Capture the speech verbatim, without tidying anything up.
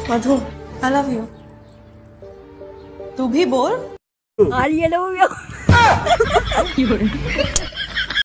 Madhu I love you. तू भी बोल। I love you.